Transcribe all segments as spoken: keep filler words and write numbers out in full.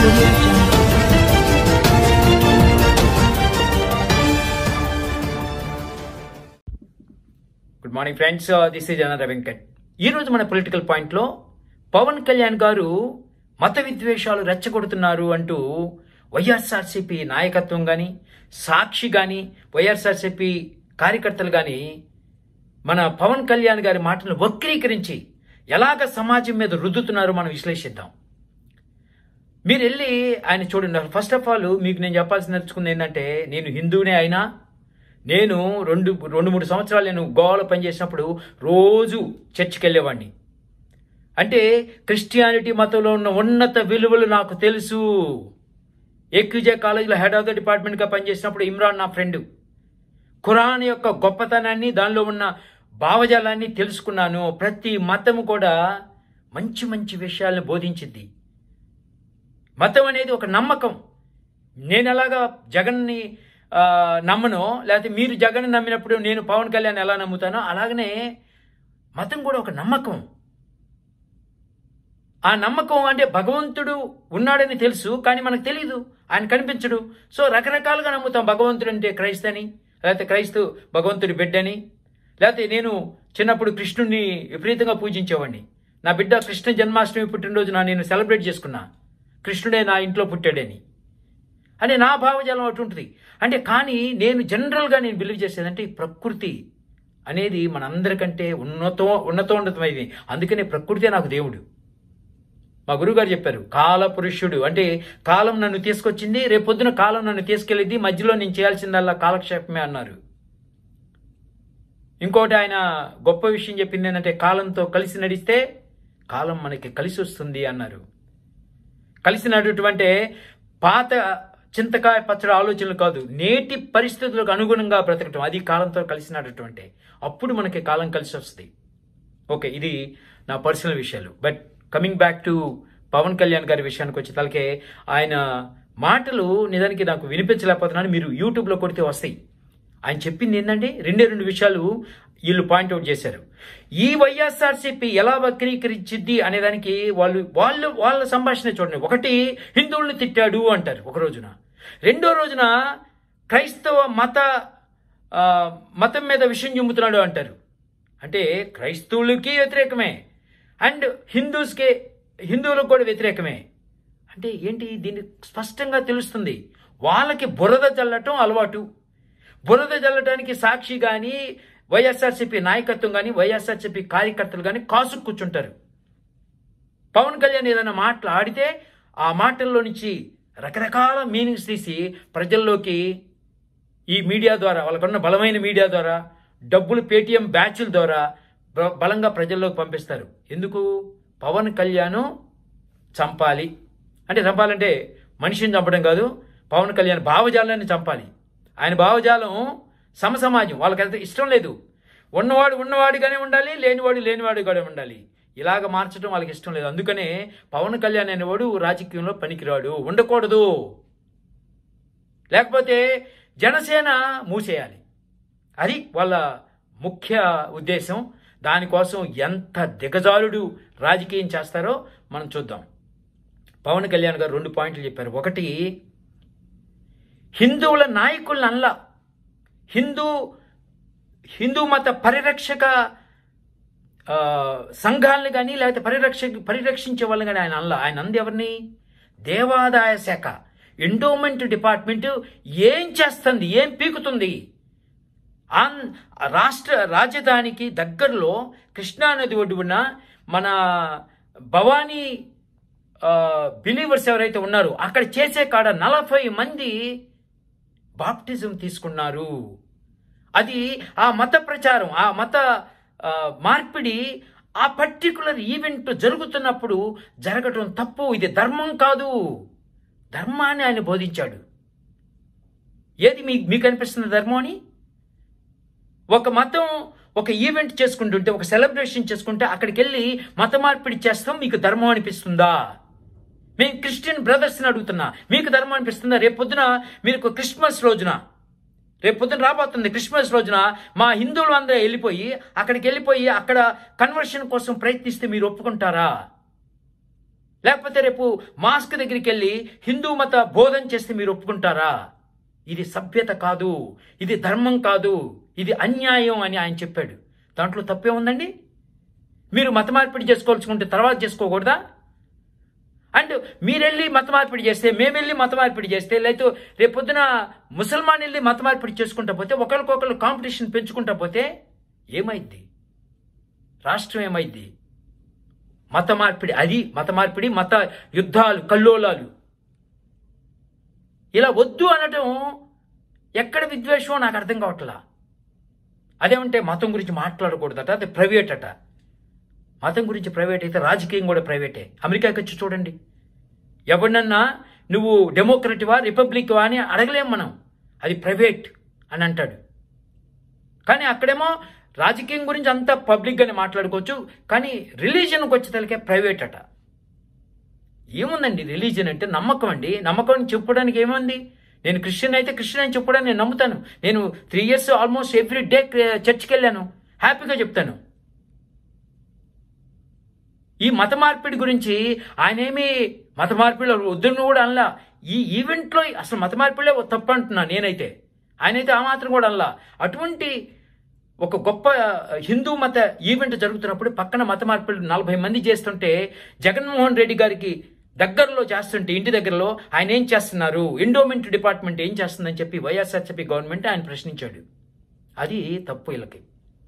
audio jungle. Good morning friends, this is another Venkat. ఈరోజు మన political పాయింట్లో పవన్ కళ్యాణ్ గారు మత విద్వేషాలు రెచ్చగొడుతున్నారు అంటూ వైఎస్ఆర్సీపీ నాయకత్వం కానీ, సాక్షి కానీ, వైఎస్ఆర్సీపీ కార్యకర్తలు కానీ మన పవన్ కళ్యాణ్ గారి మాటలను వక్రీకరించి ఎలాగ సమాజం మీద రుద్దుతున్నారో మనం విశ్లేషిద్దాం. మీరు వెళ్ళి ఆయన చూడండి. ఫస్ట్ ఆఫ్ ఆల్ మీకు నేను చెప్పాల్సి నేర్చుకుంది ఏంటంటే, నేను హిందూనే అయినా నేను రెండు రెండు మూడు సంవత్సరాలు నేను గోవాలో పనిచేసినప్పుడు రోజు చర్చికి వెళ్ళేవాడిని. అంటే క్రిస్టియానిటీ మతంలో ఉన్న ఉన్నత విలువలు నాకు తెలుసు. ఏక్యూజే కాలేజీలో హెడ్ ఆఫ్ ద డిపార్ట్మెంట్గా పనిచేసినప్పుడు ఇమ్రాన్ నా ఫ్రెండ్. ఖురాన్ యొక్క గొప్పతనాన్ని, దానిలో ఉన్న భావజాలాన్ని తెలుసుకున్నాను. ప్రతి మతము కూడా మంచి మంచి విషయాలను బోధించింది. మతం అనేది ఒక నమ్మకం. నేను ఎలాగా జగన్ని నమ్మనో, లేకపోతే మీరు జగన్ నమ్మినప్పుడు నేను పవన్ కళ్యాణ్ ఎలా నమ్ముతానో, అలాగనే మతం కూడా ఒక నమ్మకం. ఆ నమ్మకం అంటే భగవంతుడు ఉన్నాడని తెలుసు, కానీ మనకు తెలీదు, ఆయన కనిపించడు. సో రకరకాలుగా నమ్ముతాం. భగవంతుడు అంటే క్రైస్తని, లేకపోతే క్రైస్తు భగవంతుడి బిడ్డని, లేకపోతే నేను చిన్నప్పుడు కృష్ణుడిని విపరీతంగా పూజించేవాడిని. నా బిడ్డ కృష్ణ జన్మాష్టమి పుట్టినరోజున నేను సెలబ్రేట్ చేసుకున్నా, కృష్ణుడే నా ఇంట్లో పుట్టాడని. అంటే నా భావజాలం అటు ఉంటుంది. అంటే కానీ నేను జనరల్గా నేను బిలీవ్ చేసేదంటే ఈ ప్రకృతి అనేది మనందరికంటే ఉన్నతో ఉన్నతోన్నతమైంది. అందుకనే ప్రకృతే నాకు దేవుడు. మా గురువుగారు చెప్పారు, కాల పురుషుడు అంటే కాలం నన్ను తీసుకొచ్చింది, రేపొద్దున కాలం నన్ను తీసుకెళ్ళింది, మధ్యలో నేను చేయాల్సిందల్లా కాలక్షేపమే అన్నారు. ఇంకోటి ఆయన గొప్ప విషయం చెప్పింది ఏంటంటే, కాలంతో కలిసి నడిస్తే కాలం మనకి కలిసి వస్తుంది అన్నారు. కలిసి నడుటువంటి పాత చింతకాయ పచ్చడి ఆలోచనలు కాదు, నేటి పరిస్థితులకు అనుగుణంగా బ్రతకటం, అది కాలంతో కలిసి నడటువంటి. అప్పుడు మనకి కాలం కలిసి వస్తుంది. ఓకే, ఇది నా పర్సనల్ విషయాలు. But coming back to Pavan Kalyan గారి విషయానికి వచ్చే తలకే, ఆయన మాటలు నిజానికి నాకు వినిపించలేకపోతున్నాను. మీరు యూట్యూబ్లో కొడితే వస్తాయి. ఆయన చెప్పింది ఏంటంటే రెండే రెండు విషయాలు వీళ్ళు పాయింట్అవుట్ చేశారు. ఈ వైఎస్ఆర్సీపీ ఎలా వక్రీకరించింది అనేదానికి వాళ్ళు వాళ్ళు వాళ్ళ సంభాషణ చూడండి. ఒకటి, హిందువుల్ని తిట్టాడు అంటారు ఒక రోజున. రెండో రోజున క్రైస్తవ మత మతం మీద విషయం చెబుతున్నాడు అంటారు. అంటే క్రైస్తవులకి వ్యతిరేకమే అండ్ హిందూస్కే హిందువులకు కూడా వ్యతిరేకమే. అంటే ఏంటి, దీన్ని స్పష్టంగా తెలుస్తుంది. వాళ్ళకి బురద చల్లటం అలవాటు. బురద చల్లటానికి సాక్షి కానీ, వైఎస్ఆర్సీపీ నాయకత్వం కానీ, వైఎస్ఆర్సీపీ కార్యకర్తలు కానీ కాసు కూర్చుంటారు. పవన్ కళ్యాణ్ ఏదైనా మాటలు ఆడితే ఆ మాటల్లో నుంచి రకరకాల మీనింగ్స్ తీసి ప్రజల్లోకి ఈ మీడియా ద్వారా, వాళ్ళకున్న బలమైన మీడియా ద్వారా, డబ్బులు పేటీఎం బ్యాచ్ల ద్వారా బలంగా ప్రజల్లోకి పంపిస్తారు. ఎందుకు? పవన్ కళ్యాణ్ చంపాలి అంటే, చంపాలంటే మనిషిని చంపడం కాదు, పవన్ కళ్యాణ్ భావజాలాన్ని చంపాలి. ఆయన భావజాలం సమసమాజం, వాళ్ళకైతే ఇష్టం లేదు. ఉన్నవాడు ఉన్నవాడిగానే ఉండాలి, లేనివాడు లేనివాడుగానే ఉండాలి. ఇలాగ మార్చడం వాళ్ళకి ఇష్టం లేదు. అందుకనే పవన్ కళ్యాణ్ అనేవాడు రాజకీయంలో పనికిరాడు, ఉండకూడదు. లేకపోతే జనసేన మూసేయాలి. అది వాళ్ళ ముఖ్య ఉద్దేశం. దానికోసం ఎంత దిగజారుడు రాజకీయం చేస్తారో మనం చూద్దాం. పవన్ కళ్యాణ్ గారు రెండు పాయింట్లు చెప్పారు. ఒకటి, హిందువుల నాయకులను అనలా, హిందూ హిందూ మత పరిరక్షక సంఘాలను కానీ, లేకపోతే పరిరక్ష పరిరక్షించే వాళ్ళని కానీ ఆయన అనలా. ఆయన అంది ఎవరిని? దేవాదాయ శాఖ, ఎండోమెంట్ డిపార్ట్మెంట్ ఏం చేస్తుంది, ఏం పీకుతుంది? ఆన్ రాష్ట్ర రాజధానికి దగ్గరలో కృష్ణానది ఒడ్డున మన భవానీ బిలీవర్స్ ఎవరైతే ఉన్నారో అక్కడ చేసే కాడ నలభై మంది బాప్టిజం తీసుకున్నారు. అది ఆ మత ప్రచారం, ఆ మత మార్పిడి ఆ పర్టికులర్ ఈవెంట్ జరుగుతున్నప్పుడు జరగటం తప్పు. ఇది ధర్మం కాదు. ధర్మాన్ని ఆయన బోధించాడు. ఏది మీ మీకు అనిపిస్తుంది ధర్మం అని? ఒక మతం ఒక ఈవెంట్ చేసుకుంటుంటే, ఒక సెలబ్రేషన్ చేసుకుంటే అక్కడికి వెళ్ళి మత మార్పిడి చేస్తాం, మీకు ధర్మం అనిపిస్తుందా? మేము క్రిస్టియన్ బ్రదర్స్ని అడుగుతున్నా, మీకు ధర్మం అనిపిస్తుందా? రేపొద్దున మీరు క్రిస్మస్ రోజున, రేపొద్దున రాబోతుంది క్రిస్మస్ రోజున మా హిందువులు అందరూ వెళ్ళిపోయి అక్కడికి వెళ్ళిపోయి అక్కడ కన్వర్షన్ కోసం ప్రయత్నిస్తే మీరు ఒప్పుకుంటారా? లేకపోతే రేపు మాస్క్ దగ్గరికి వెళ్ళి హిందూ మత బోధన చేస్తే మీరు ఒప్పుకుంటారా? ఇది సభ్యత కాదు, ఇది ధర్మం కాదు, ఇది అన్యాయం అని ఆయన చెప్పాడు. దాంట్లో తప్పే ఉందండి? మీరు మత మార్పిడి చేసుకోవాల్సుకుంటే తర్వాత చేసుకోకూడదా? అండ్ మీరెళ్ళి మత మార్పిడి చేస్తే, మేమెళ్ళి మత మార్పిడి చేస్తే, లేకపోతే రేపొద్దున ముసల్మాన్ వెళ్ళి మత మార్పిడి చేసుకుంటా పోతే, ఒకరికొకరు కాంపిటీషన్ పెంచుకుంటా పోతే ఏమైద్ది? రాష్ట్రం ఏమైద్ది? మత మార్పిడి, అది మత మార్పిడి, మత యుద్ధాలు, కల్లోలాలు ఇలా వద్దు అనటం ఎక్కడ విద్వేషమో నాకు అర్థం కావట్లా. అదేమంటే మతం గురించి మాట్లాడకూడదట, అది ప్రైవేట్ అట. మతం గురించి ప్రైవేట్ అయితే రాజకీయం కూడా ప్రైవేటే. అమెరికాకి వచ్చి చూడండి, ఎవరినన్నా నువ్వు డెమోక్రటివా రిపబ్లిక్వా అని అడగలేం మనం, అది ప్రైవేట్ అని అంటాడు. కానీ అక్కడేమో రాజకీయం గురించి అంతా పబ్లిక్గానే మాట్లాడుకోవచ్చు, కానీ రిలీజన్కి వచ్చేసరికి ప్రైవేట్ అట. ఏముందండి రిలీజన్ అంటే? నమ్మకం అండి. నమ్మకం అని చెప్పడానికి ఏముంది? నేను క్రిస్టియన్ అయితే క్రిస్టియన్ అని చెప్పడానికి నేను నమ్ముతాను. నేను three years almost every day చర్చ్కి వెళ్ళాను, హ్యాపీగా చెప్తాను. ఈ మత మార్పిడి గురించి ఆయన ఏమి మత మార్పిడి వద్దును కూడా అనలా. ఈ ఈవెంట్లో అసలు మత మార్పిడిలే తప్పు అంటున్నా నేనైతే. ఆయనైతే ఆ మాత్రం కూడా అనలా. అటువంటి ఒక గొప్ప హిందూ మత ఈవెంట్ జరుగుతున్నప్పుడు పక్కన మత మార్పిడి నలభై మంది చేస్తుంటే, జగన్మోహన్ రెడ్డి గారికి దగ్గరలో చేస్తుంటే, ఇంటి దగ్గరలో ఆయన ఏం చేస్తున్నారు, ఎండోమెంట్ డిపార్ట్మెంట్ ఏం చేస్తుందని చెప్పి వైఎస్ఆర్సీపీ గవర్నమెంట్ ఆయన ప్రశ్నించాడు. అది తప్పు. వీళ్ళకి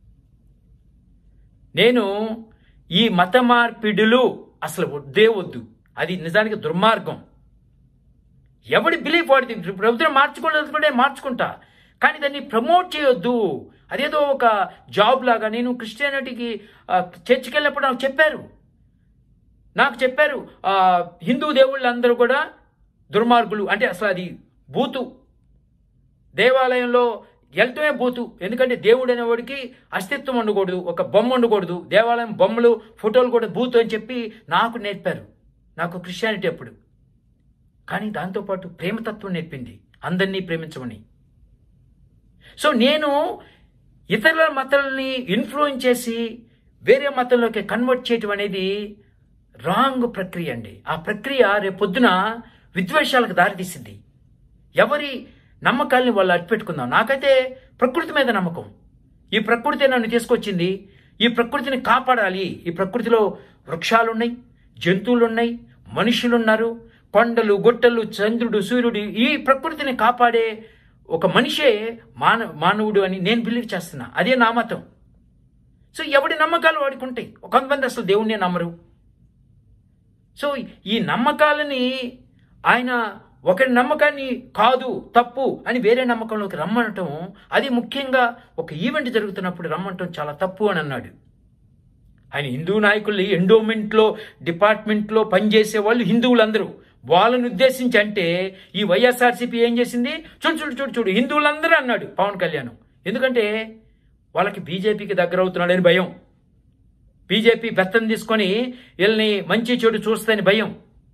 నేను ఈ మత మార్పిడులు అసలు వద్దే వద్దు, అది నిజానికి దుర్మార్గం. ఎవడి బిలీఫ్ వాడిది. ప్రభుత్వం మార్చుకోలేదుకుంటే మార్చుకుంటా, కానీ దాన్ని ప్రమోట్ చేయొద్దు. అదేదో ఒక జాబ్ లాగా. నేను క్రిస్టియానిటీకి చర్చికి వెళ్ళినప్పుడు నాకు చెప్పారు నాకు చెప్పారు హిందూ దేవుళ్ళందరూ కూడా దుర్మార్గులు అంటే అసలు అది బూతు. దేవాలయంలో వెళ్తమే బూతు. ఎందుకంటే దేవుడు అనేవాడికి అస్తిత్వం ఉండకూడదు, ఒక బొమ్మ ఉండకూడదు. దేవాలయం బొమ్మలు ఫోటోలు కూడా బూతు అని చెప్పి నాకు నేర్పారు, నాకు క్రిస్టియానిటీ అప్పుడు. కానీ దాంతోపాటు ప్రేమతత్వం నేర్పింది, అందరినీ ప్రేమించమని. సో నేను ఇతరుల మతాలని ఇన్ఫ్లుయెన్స్ చేసి వేరే మతంలోకి కన్వర్ట్ చేయటం అనేది రాంగ్ ప్రక్రియ అండి. ఆ ప్రక్రియ రేపొద్దున విద్వేషాలకు దారితీసింది. ఎవరి నమ్మకాలని వాళ్ళు అట్టిపెట్టుకుందాం. నాకైతే ప్రకృతి మీద నమ్మకం. ఈ ప్రకృతి నన్ను తీసుకొచ్చింది, ఈ ప్రకృతిని కాపాడాలి. ఈ ప్రకృతిలో వృక్షాలు ఉన్నాయి, జంతువులు ఉన్నాయి, మనుషులు ఉన్నారు, కొండలు గుట్టలు, చంద్రుడు సూర్యుడు. ఈ ప్రకృతిని కాపాడే ఒక మనిషే మాన మానవుడు అని నేను బిలీవ్ చేస్తున్నా. అదే నా మతం. సో ఎవడి నమ్మకాలు వాడికి ఉంటాయి. కొంతమంది అసలు దేవుణ్ణే నమ్మరు. సో ఈ నమ్మకాలని ఆయన ఒకరి నమ్మకాన్ని కాదు తప్పు అని వేరే నమ్మకంలోకి రమ్మనటం, అది ముఖ్యంగా ఒక ఈవెంట్ జరుగుతున్నప్పుడు రమ్మనటం చాలా తప్పు అని అన్నాడు. ఆయన హిందూ నాయకులు ఎండోమెంట్లో డిపార్ట్మెంట్లో పనిచేసే వాళ్ళు హిందువులందరూ, వాళ్ళని ఉద్దేశించి అంటే ఈ వైఎస్ఆర్సీపీ ఏం చేసింది, చూడు చూడు చూడు చూడు హిందువులందరూ అన్నాడు పవన్ కళ్యాణ్. ఎందుకంటే వాళ్ళకి బీజేపీకి దగ్గర అవుతున్నాడని భయం, బీజేపీ బెత్తం తీసుకొని వీళ్ళని మంచి చెడు చూస్తుందని భయం.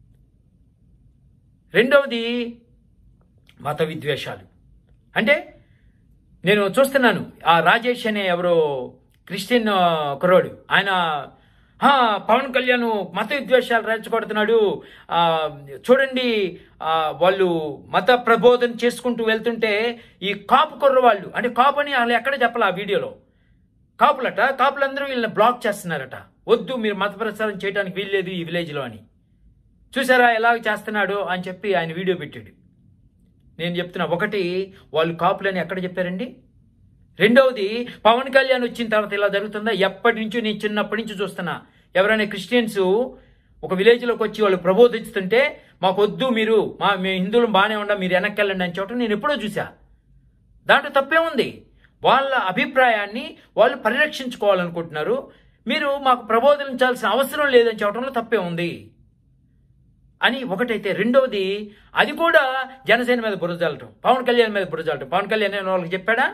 రెండవది మత విద్వేషాలు. అంటే నేను చూస్తున్నాను, ఆ రాజేష్ అనే ఎవరో క్రిస్టియన్ కుర్రోడు, ఆయన పవన్ కళ్యాణ్ మత విద్వేషాలు రెచ్చగొడుతున్నాడు, చూడండి వాళ్ళు మత ప్రబోధన చేసుకుంటూ వెళ్తుంటే ఈ కాపు కుర్ర వాళ్ళు, అంటే కాపు అని వాళ్ళు ఎక్కడ చెప్పాలి ఆ వీడియోలో, కాపులట, కాపులందరూ వీళ్ళని బ్లాక్ చేస్తున్నారట. వద్దు మీరు మత ప్రచారం చేయడానికి వీల్లేదు ఈ విలేజ్లో అని. చూసారా ఎలాగ చేస్తున్నాడు అని చెప్పి ఆయన వీడియో పెట్టాడు. నేను చెప్తున్నా, ఒకటి వాళ్ళు కాపులని ఎక్కడ చెప్పారండి. రెండవది పవన్ కళ్యాణ్ వచ్చిన తర్వాత ఇలా జరుగుతుందా? ఎప్పటి నుంచో నేను చిన్నప్పటి నుంచి చూస్తున్నా, ఎవరైనా క్రిస్టియన్స్ ఒక విలేజ్లోకి వచ్చి వాళ్ళు ప్రబోధిస్తుంటే మాకు వద్దు, మీరు మా మేము హిందువులు బాగానే ఉండ, మీరు వెనక్కి వెళ్ళండి అని చెప్పడం నేను ఎప్పుడో చూసా. దాంట్లో తప్పే ఉంది. వాళ్ళ అభిప్రాయాన్ని వాళ్ళు పరిరక్షించుకోవాలనుకుంటున్నారు, మీరు మాకు ప్రబోధించాల్సిన అవసరం లేదని చెప్పడంలో తప్పే ఉంది అని ఒకటైతే. రెండవది అది కూడా జనసేన మీద బురజాలటం, పవన్ కళ్యాణ్ మీద బురజాలటం. పవన్ కళ్యాణ్ వాళ్ళకి చెప్పాడా?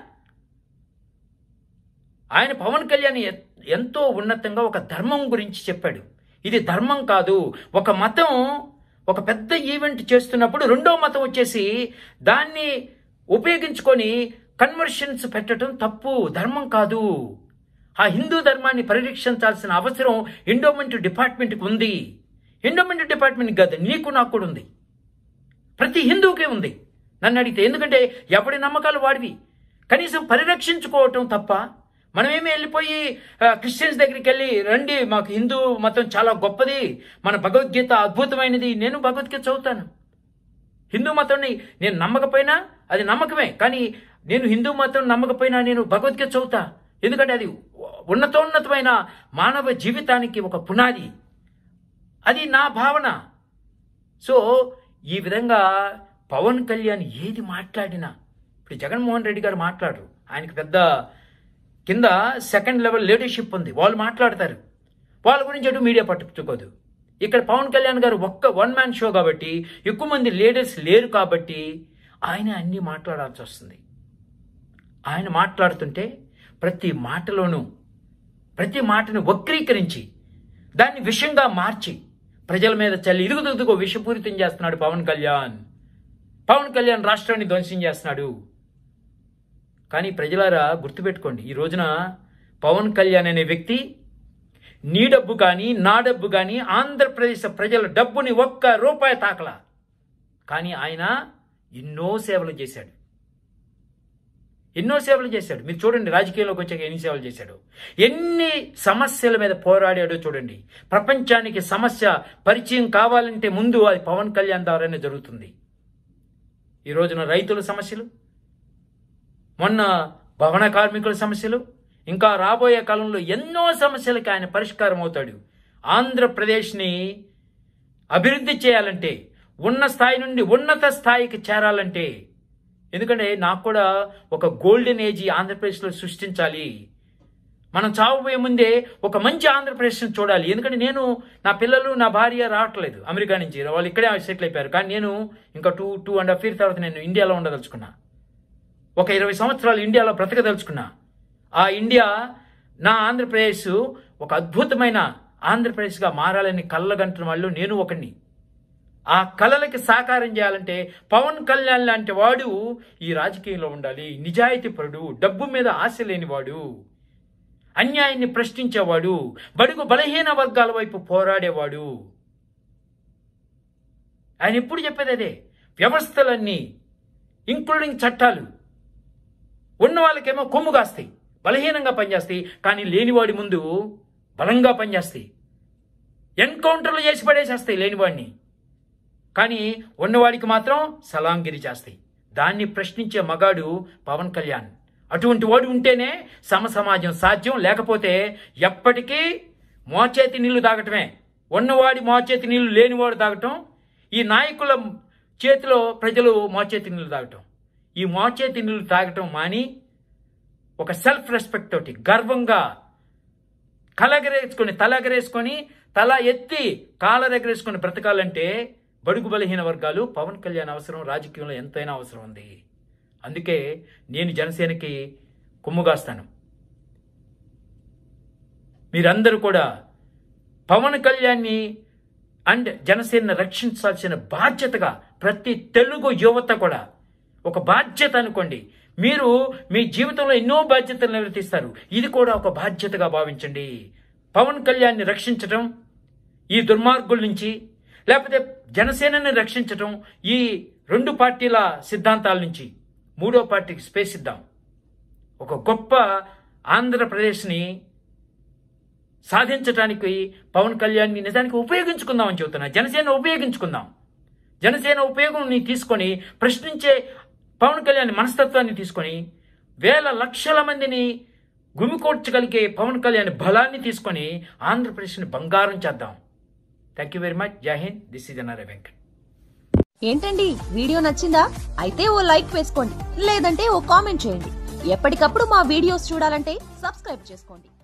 ఆయన పవన్ కళ్యాణ్ ఎంతో ఉన్నతంగా ఒక ధర్మం గురించి చెప్పాడు. ఇది ధర్మం కాదు, ఒక మతం ఒక పెద్ద ఈవెంట్ చేస్తున్నప్పుడు రెండో మతం వచ్చేసి దాన్ని ఉపయోగించుకొని కన్వర్షన్స్ పెట్టడం తప్పు, ధర్మం కాదు. ఆ హిందూ ధర్మాన్ని పరిరక్షించాల్సిన అవసరం ఎండోమెంట్ డిపార్ట్మెంట్కి ఉంది. ఎండోమెంట్ డిపార్ట్మెంట్ కాదు, నీకు నాకు కూడా ఉంది, ప్రతి హిందువుకే ఉంది నన్ను అడిగితే. ఎందుకంటే ఎవడి నమ్మకాలు వాడివి. కనీసం పరిరక్షించుకోవటం తప్ప మనమేమి వెళ్ళిపోయి క్రిస్టియన్స్ దగ్గరికి వెళ్ళి రండి మాకు హిందూ మతం చాలా గొప్పది, మన భగవద్గీత అద్భుతమైనది. నేను భగవద్గీత చదువుతాను. హిందూ మతాన్ని నేను నమ్మకపోయినా అది నమ్మకమే, కానీ నేను హిందూ మతం నమ్మకపోయినా నేను భగవద్గీత చదువుతా. ఎందుకంటే అది ఉన్నతోన్నతమైన మానవ జీవితానికి ఒక పునాది. అది నా భావన. సో ఈ విధంగా పవన్ కళ్యాణ్ ఏది మాట్లాడినా, ఇప్పుడు జగన్మోహన్ రెడ్డి గారు మాట్లాడరు, ఆయనకి పెద్ద కింద సెకండ్ లెవెల్ లీడర్షిప్ ఉంది, వాళ్ళు మాట్లాడతారు, వాళ్ళ గురించి అటు మీడియా పట్టుకోదు. ఇక్కడ పవన్ కళ్యాణ్ గారు ఒక్క వన్ మ్యాన్ షో కాబట్టి, ఎక్కువ మంది లీడర్స్ లేరు కాబట్టి ఆయన అన్నీ మాట్లాడాల్సి వస్తుంది. ఆయన మాట్లాడుతుంటే ప్రతి మాటలోనూ ప్రతి మాటను వక్రీకరించి దాన్ని విషంగా మార్చి ప్రజల మీద చల్లి ఇరుగుదిరుగుకో విషపూరితం చేస్తున్నాడు పవన్ కళ్యాణ్. పవన్ కళ్యాణ్ రాష్ట్రాన్ని ధ్వంసం చేస్తున్నాడు. కానీ ప్రజలారా గుర్తుపెట్టుకోండి, ఈ రోజున పవన్ కళ్యాణ్ అనే వ్యక్తి నీ డబ్బు కానీ నా డబ్బు కానీ ఆంధ్రప్రదేశ్ ప్రజల డబ్బుని ఒక్క రూపాయి తాకలా. కానీ ఆయన ఎన్నో సేవలు చేశాడు, ఎన్నో సేవలు చేశాడు. మీరు చూడండి రాజకీయంలోకి వచ్చాక ఎన్ని సేవలు చేశాడు, ఎన్ని సమస్యల మీద పోరాడాడో చూడండి. ప్రపంచానికి సమస్య పరిచయం కావాలంటే ముందు అది పవన్ కళ్యాణ్ ద్వారానే జరుగుతుంది. ఈ రోజున రైతుల సమస్యలు, మొన్న భవన కార్మికుల సమస్యలు, ఇంకా రాబోయే కాలంలో ఎన్నో సమస్యలకు ఆయన పరిష్కారం అవుతాడు. ఆంధ్రప్రదేశ్ని అభివృద్ధి చేయాలంటే, ఉన్న స్థాయి నుండి ఉన్నత స్థాయికి చేరాలంటే, ఎందుకంటే నాకు కూడా ఒక గోల్డెన్ ఏజ్ ఆంధ్రప్రదేశ్లో సృష్టించాలి. మనం చావబోయే ముందే ఒక మంచి ఆంధ్రప్రదేశ్ని చూడాలి. ఎందుకంటే నేను, నా పిల్లలు, నా భార్య రావట్లేదు అమెరికా నుంచి, వాళ్ళు ఇక్కడే సెటిల్ అయిపోయారు. కానీ నేను ఇంకా two two and half year తర్వాత నేను ఇండియాలో ఉండదలుచుకున్నా. ఒక ఇరవై సంవత్సరాలు ఇండియాలో బ్రతకదలుచుకున్నా. ఆ ఇండియా నా ఆంధ్రప్రదేశ్ ఒక అద్భుతమైన ఆంధ్రప్రదేశ్గా మారాలని కళ్ళగంటున్న వాళ్ళు నేను ఒకడిని. ఆ కళలకి సాకారం చేయాలంటే పవన్ కళ్యాణ్ లాంటి వాడు ఈ రాజకీయంలో ఉండాలి. నిజాయితీపరుడు, డబ్బు మీద ఆశ లేనివాడు, అన్యాయాన్ని ప్రశ్నించేవాడు, బడుగు బలహీన వర్గాల వైపు పోరాడేవాడు. ఆయన ఎప్పుడు చెప్పేది అదే. వ్యవస్థలన్నీ ఇంక్లూడింగ్ చట్టాలు ఉన్న వాళ్ళకేమో కొమ్ము కాస్తాయి, బలహీనంగా పనిచేస్తాయి. కానీ లేనివాడి ముందు బలంగా పనిచేస్తాయి, ఎన్కౌంటర్లు చేసి పడేసేస్తాయి లేనివాడిని. కానీ ఉన్నవాడికి మాత్రం సలాంగిరి చేస్తాయి. దాన్ని ప్రశ్నించే మగాడు పవన్ కళ్యాణ్. అటువంటి వాడు ఉంటేనే సమ సమాజం సాధ్యం. లేకపోతే ఎప్పటికీ మోచేతి నీళ్లు తాగటమే. ఉన్నవాడి మోచేతి నీళ్లు లేనివాడు తాగటం, ఈ నాయకుల చేతిలో ప్రజలు మోచేతి నీళ్లు తాగటం. ఈ మోచేతి నీళ్లు తాగటం మాని ఒక సెల్ఫ్ రెస్పెక్ట్ తోటి గర్వంగా కలగరేసుకొని తలగరేసుకొని తల ఎత్తి కాలరెగరేసుకొని బ్రతకాలంటే బడుగు బలహీన వర్గాలు పవన్ కళ్యాణ్ అవసరం. రాజకీయంలో ఎంతైనా అవసరం ఉంది. అందుకే నేను జనసేనకి కొమ్ముగాస్తాను. మీరందరూ కూడా పవన్ కళ్యాణ్ని అండ్ జనసేనని రక్షించాల్సిన బాధ్యతగా ప్రతి తెలుగు యువత కూడా ఒక బాధ్యత అనుకోండి. మీరు మీ జీవితంలో ఎన్నో బాధ్యతలు నిర్వర్తిస్తారు, ఇది కూడా ఒక బాధ్యతగా భావించండి. పవన్ కళ్యాణ్ని రక్షించటం ఈ దుర్మార్గుల నుంచి, లేకపోతే జనసేనని రక్షించటం ఈ రెండు పార్టీల సిద్ధాంతాల నుంచి మూడో పార్టీకి స్పేస్ ఇద్దాం. ఒక గొప్ప ఆంధ్రప్రదేశ్ని సాధించడానికి పవన్ కళ్యాణ్ని నిజానికి ఉపయోగించుకుందామని చెబుతున్నా. జనసేన ఉపయోగించుకుందాం. జనసేన ఉపయోగంని తీసుకొని ప్రశ్నించే పవన్ కళ్యాణ్ మనస్తత్వాన్ని తీసుకొని వేల లక్షల మందిని గుమికూర్చగలిగే పవన్ కళ్యాణ్ బలాన్ని తీసుకొని ఆంధ్రప్రదేశ్ని బంగారం చేద్దాం. Thank you very much. Jai Hind. This is NRI Venkat. ఏంటండి వీడియో నచ్చిందా? అయితే ఓ లైక్ వేసుకోండి, లేదంటే ఓ కామెంట్ చేయండి. ఎప్పటికప్పుడు మా వీడియోస్ చూడాలంటే సబ్స్క్రైబ్ చేసుకోండి.